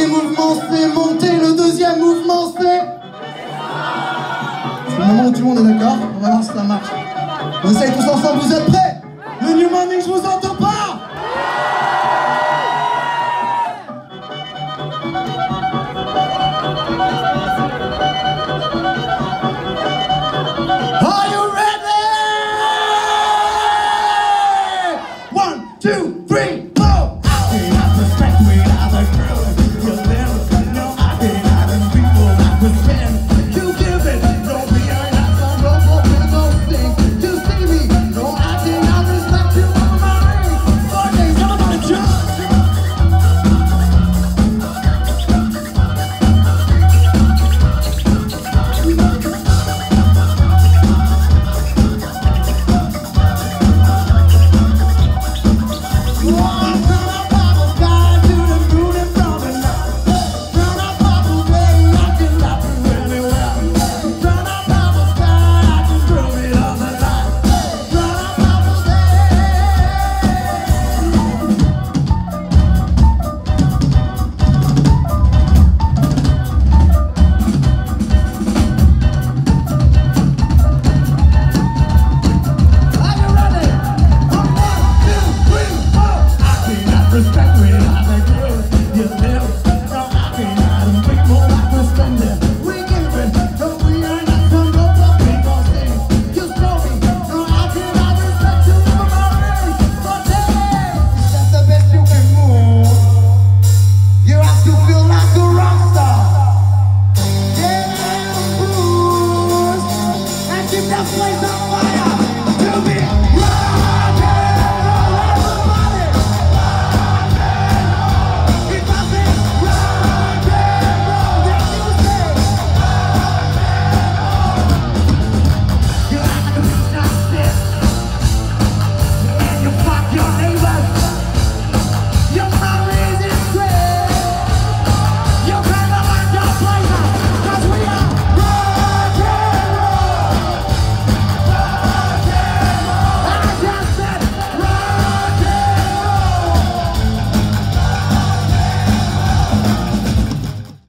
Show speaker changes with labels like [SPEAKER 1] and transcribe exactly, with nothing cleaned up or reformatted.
[SPEAKER 1] premier mouvement c'est monter, le deuxième mouvement c'est... C'est le moment où tout le monde est d'accord. On va voir si ça marche. On essaye tous ensemble, vous êtes prêts? Le New Morning, je vous entends pas. Are you ready? One, two, three, four. I cannot respect without a girl. You never know I cannot and people I pretend. You give it, don't be I not some robot with those things. You see me, no I cannot respect you for my ring. Four days I'm gonna judge. Keep that place on fire!